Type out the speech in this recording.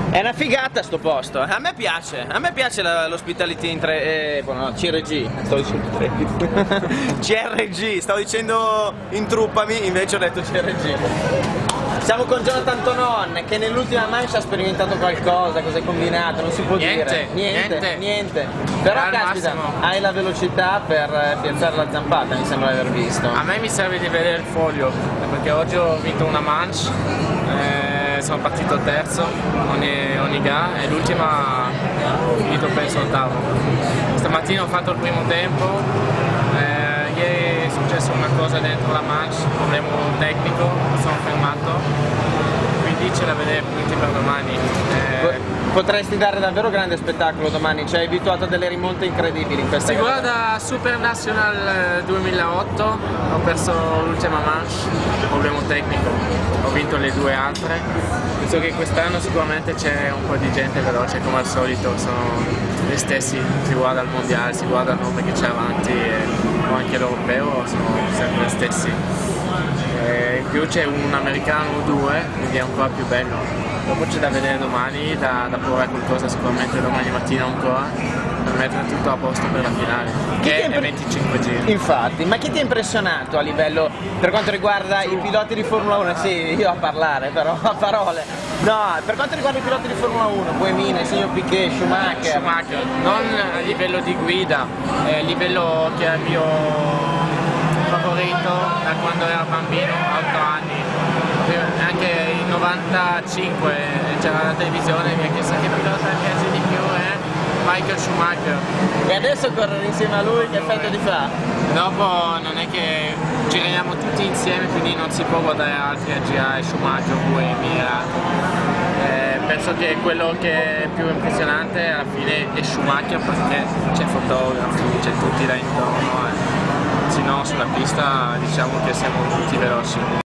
È una figata sto posto, a me piace l'hospitality in CRG, sto dicendo CRG, stavo dicendo intruppami, invece ho detto CRG. Siamo con Jonathan Tonon che nell'ultima mancia ha sperimentato qualcosa, cosa hai combinato, non si può dire. Niente. Però caspita, hai la velocità per piazzare la zampata, mi sembra di aver visto. A me mi serve di vedere il foglio, perché oggi ho vinto una manche, sono partito terzo ogni gara e l'ultima ho finito penso ottavo. Stamattina ho fatto il primo tempo, ieri è successa una cosa dentro la manche, un problema tecnico, mi sono fermato, quindi ce la vedrei punti per domani. Potresti dare davvero grande spettacolo domani, ci hai abituato a delle rimonte incredibili in questa gara. Si guarda Super National 2008, ho perso l'ultima manche, problema tecnico, ho vinto le due altre, penso che quest'anno sicuramente c'è un po' di gente veloce come al solito, sono gli stessi, si guarda il mondiale, si guarda il nome che c'è avanti o anche l'europeo, sono sempre gli stessi. In più c'è un americano o due, quindi è ancora più bello. Dopo c'è da vedere domani, da provare qualcosa sicuramente domani mattina ancora, per mettere tutto a posto per la finale, che è 25 giri. Infatti, ma chi ti ha impressionato a livello, per quanto riguarda i piloti di Formula 1? Sì, io a parlare però, a parole. No, per quanto riguarda i piloti di Formula 1, Buemini, il signor Piquet, Schumacher, non a livello di guida, a livello che è il mio favorito da quando ero bambino, 8 anni. Anche in 95 c'era la televisione e mi ha chiesto che pilota mi piace di più, Michael Schumacher. E adesso correre insieme a lui che effetto ti fa? Dopo non è che giriamo tutti insieme, quindi non si può guardare altri a girare, Schumacher, Buemi. Penso che quello che è più impressionante alla fine è Schumacher, perché c'è fotografi, c'è tutti là intorno, se no sulla pista diciamo che siamo tutti veloci.